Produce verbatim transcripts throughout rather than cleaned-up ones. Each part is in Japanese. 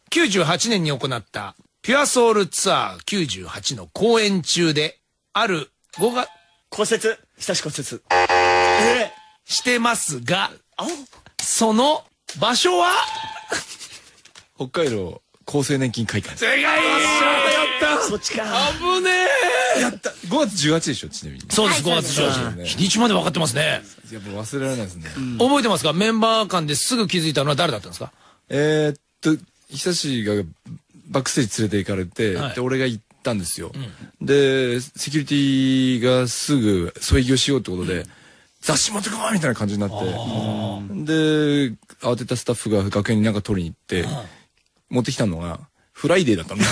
きゅうじゅうはちねんに行ったピュアソウルツアーきゅうじゅうはちの公演中で、あるごが骨折、久し骨折。えしてますが、 あその場所は北海道厚生年金会館。 正解。やったそっちか。 危ねえ。 やったごがつじゅうはちでしょ、ちなみに。 そうです、ごがつじゅうはち。日にちまで分かってますね。 やっぱ忘れられないですね。 覚えてますか？メンバー間ですぐ気づいたのは誰だったんですか？ えーっと久しがバックステージ連れて行かれて、 はい、で俺が行ったんですよ、うん、でセキュリティがすぐ添い木をしようってことで、うん、雑誌持ってこいみたいな感じになって、で慌てたスタッフが楽屋になんか取りに行って、持ってきたのがフライデーだったの。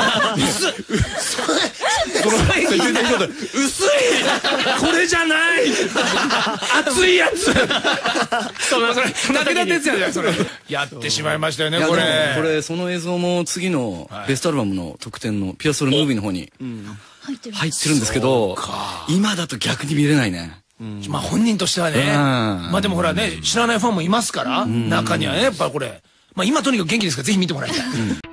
このセキュリティの人薄いこれじゃない熱いやつ。 それ武田鉄矢じゃんそれ。やってしまいましたよねこれ。 これその映像も次のベストアルバムの特典のピュアソウルムービーの方に入ってるんですけど、今だと逆に見れないね。 まあ本人としてはね、まあでもほらね知らないファンもいますから、中にはねやっぱこれ、まあ今とにかく元気ですからぜひ見てもらいたい。